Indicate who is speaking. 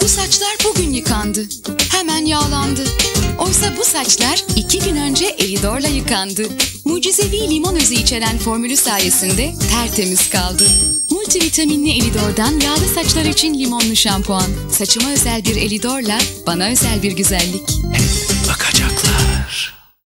Speaker 1: Bu saçlar bugün yıkandı. Hemen yağlandı. Oysa bu saçlar 2 gün önce Elidor'la yıkandı. Mucizevi limon özü içeren formülü sayesinde tertemiz kaldı. Multivitaminli Elidor'dan yağlı saçlar için limonlu şampuan. Saçıma özel bir Elidor'la bana özel bir güzellik.
Speaker 2: Bakacaklar.